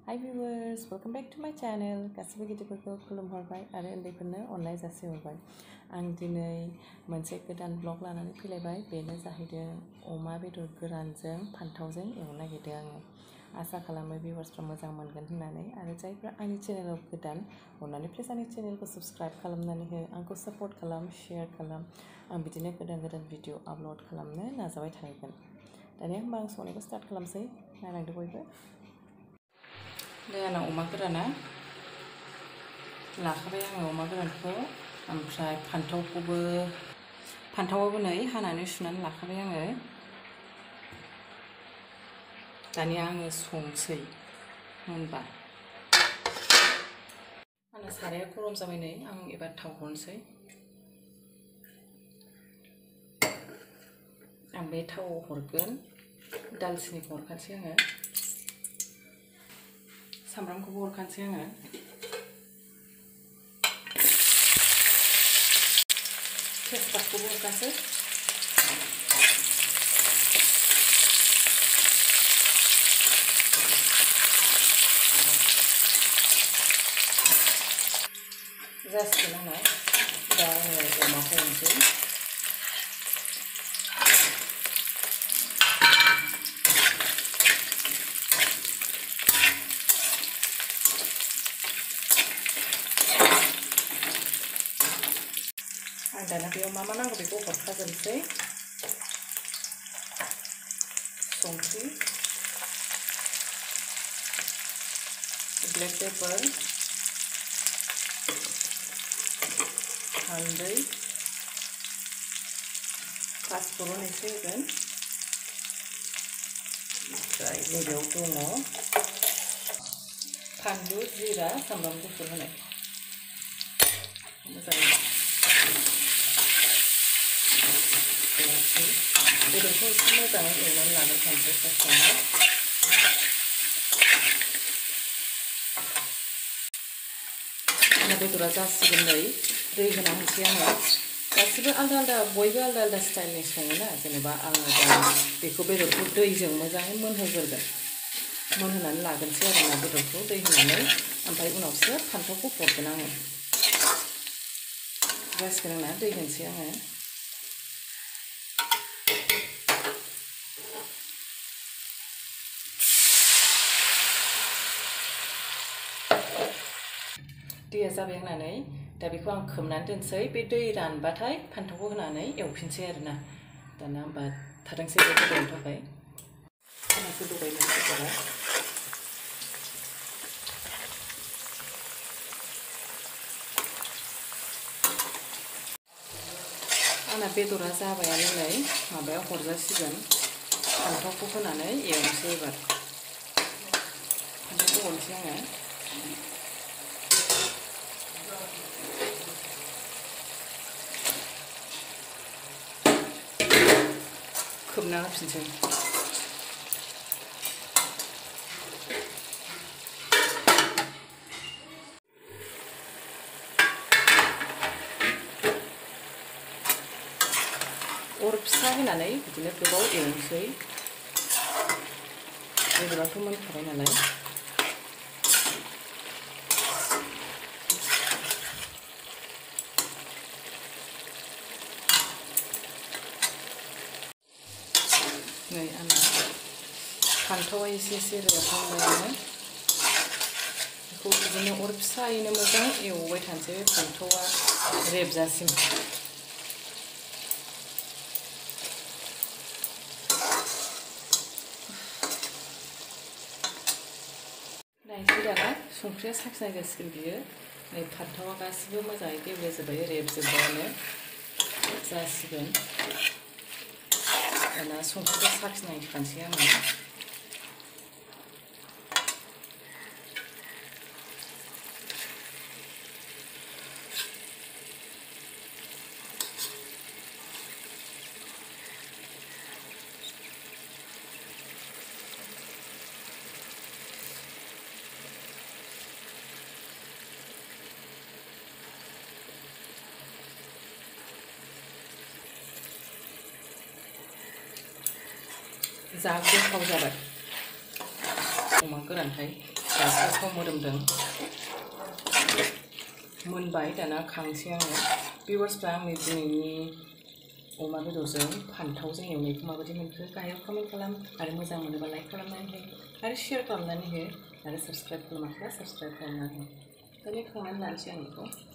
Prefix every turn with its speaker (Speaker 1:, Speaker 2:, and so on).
Speaker 1: Hi viewers, welcome back to my channel. गासिबो गिदिरफोरखौ खुलुमहरबाय आरो उन्दैफोरनो अननाय जासिहरबाय। आं दिनै मोनसे गोदान ब्लग लानानै फैलायबाय। बेनो जाहैदों अमा बेदर गोरानजों फान्थावजों एवनो नागिरदों आङो। आसा खालामो भिउवार्सफ्रा मोजां मोनगोन होननानै आरो जायफ्रा आंनि चेनेलाव गोदान अननानै प्लिज आंनि चेनेलखौ साबस्क्राइब खालामनानै हो, आंखौ सापर्ट खालाम, शेयार खालाम। आं बिदिनो गोदान भिडिअ आपल'ड खालामनो नाजाबाय थागोन। दानिया होमबा आं संनायखौ स्टार्ट खालामसै। नायलांदो बयबो। आंना अमा गोराना लाखाबाय आङो अमा गोरानखौ, ओमफ्राय फान्थावाबो नै हानानै सुनानै लाखाबाय आङो। दानिया आङो संसै मोनबा। आंना साराया गरम जाबाय नै, आं एबार थाव हरनोसै। आं बे थावआव हरगोन दालचिनिखौ हरखानोसै आङो, सामब्रामखौबो हरखानोसै आङो, तेजपातखौबो हरखानोसै, जासिगोन आंना। दा आङो अमाखौ हरनोसै। आं दाना बेयाव मा नांगौ बेखौ हरखाजोबनोसै। संख्रि, ब्लेक पेपार, हालदै, पासफुरन एसे होगोन, ओमफ्राय नैबेयाव दङ फानलु, जिरा, सामब्राम गुफुर होनाय। मोजाङै बेदरखौ एसे मोजाङै एवनानै लाग्रोखानोसै फार्स्टआवनो। आंना बेदरा जासिगोन नै, दै होना होनोसै आङो। गासिबो आलदा आलदा, बयबो आलदा आलदा स्टाइलनि सङोना, जेनेबा आङो दा बेखौ बेदरखौ दैजों मोजाङै मोनहोग्रोगोन, मोनहोनानै लागोनसै आरोना बेदरखौ दै होनानै, ओमफ्राय उनावसो फान्थावखौ हरगोन आङो। जासिगोन आंना, दै होनोसै आङो। दैया जाबाय आंना नै, दा बेखौ आं खोबनानै दोनसै। बे दै रानबाथाय फान्थावखौ होनानै एवफिनसै आरोना। दाना होमबा थाथोंसै बे गोदौनो थाखाय। आंना गोदौबाय नै बेदरा। आंना बेदरा जाबायानो नै, माबायाव हरजासिगोन। फान्थावखौ होनानै एवनोसै एबार। फान्थावखौ हरनोसै आङो। खोबना होफिनसै। अर फिसा होनानै बिदिनो गोबाव एवनोसै। बेदराथ' मोनखाबाय नालाय। नै आंना फान्थावा एसे रेबहांबायानो। बेखौ बिदिनो अर फिसायैनो मोजां एवबाय थानोसै, फान्थावा रेबजासिम। नायनोसै दाना, संख्रिया साखिनाय जासिगोन बियो। नै फान्थावा गासिबो मोजाङै गेब्लेजोब्बाय, रेबजोब्बायानो जासिगोन। दाना संख्रिखौ साखिनायखानोसै आङो। जा गोथाव जाबाय अमा गोरानखाय। गोथाव मोदोमदों मोनबाय दाना खांसै आङो भिउवार्सफ्रा आंनि दिनैनि अमा बेदरजों फान्थावजों एवनायखौ माबायदि मोनखो गाहायाव कमेन्ट खालाम आरो मोजां मोनोबा लाइक खालामनानै हो आरो शेयार खालामनानै हो आरो साबस्क्राइब खालामाखैबा साबस्क्राइब खालामनानै हो दानि खांनानै लानोसै आं बेखौ